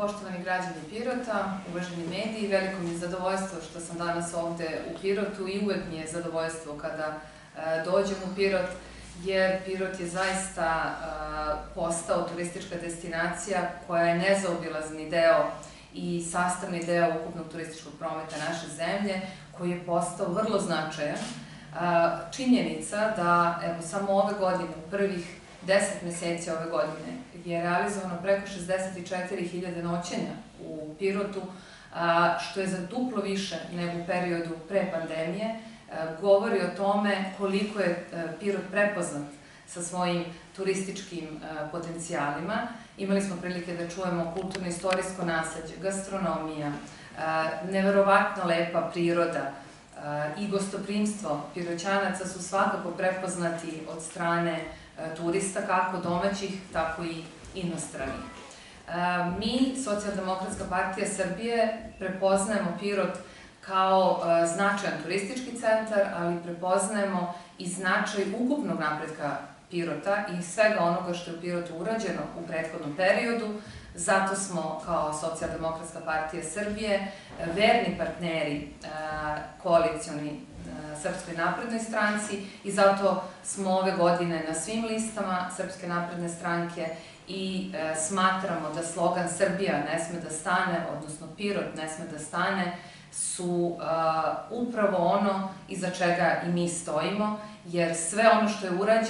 Poštovani građani Pirota, uvaženi mediji, veliko mi je zadovoljstvo što sam danas ovde u Pirotu i uvek mi je zadovoljstvo kada dođem u Pirot, jer Pirot je zaista postao turistička destinacija koja je nezaobilazni deo i sastavni deo ukupnog turističkog prometa naše zemlje, koji je postao vrlo značajan. Činjenica da, evo, samo ove godine, u prvih 10 meseci ove godine, je realizovano preko 64.000 noćenja u Pirotu, što je za duplo više nego u periodu pre pandemije, govori o tome koliko je Pirot prepoznat sa svojim turističkim potencijalima. Imali smo prilike da čujemo kulturno-istorijsko nasleđe, gastronomija, neverovatno lepa priroda i gostoprimstvo Piroćanaca su svakako prepoznati od strane turista, kako domaćih, tako i inostranih. Mi, Socijaldemokratska partija Srbije, prepoznajemo Pirot kao značajan turistički centar, ali prepoznajemo i značaj ukupnog napretka Pirota i svega onoga što je u Pirotu urađeno u prethodnom periodu. Zato smo, kao Socijaldemokratska partija Srbije, verni partneri koalicioni Srpskoj naprednoj stranci i zato smo ove godine na svim listama Srpske napredne stranke i smatramo da slogan Srbija ne sme da stane, odnosno Pirot ne sme da stane, su upravo ono iza čega i mi stojimo, jer sve ono što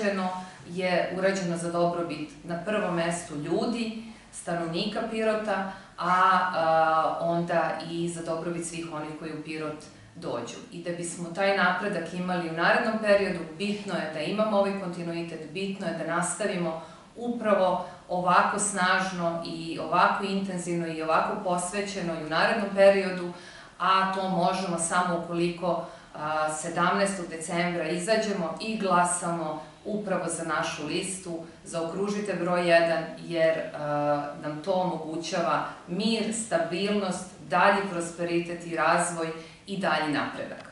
je urađeno za dobrobit na prvom mestu ljudi, stanovnika Pirota, a onda i za dobrobit svih onih koji u Pirot dođu. I da bismo taj napredak imali u narednom periodu, bitno je da imamo ovaj kontinuitet, bitno je da nastavimo upravo ovako snažno i ovako intenzivno i ovako posvećeno i u narednom periodu, a to možemo samo ukoliko 17. decembra izađemo i glasamo upravo za našu listu, zaokružite broj 1, jer nam to omogućava mir, stabilnost, dalji prosperitet i razvoj i dalji napredak.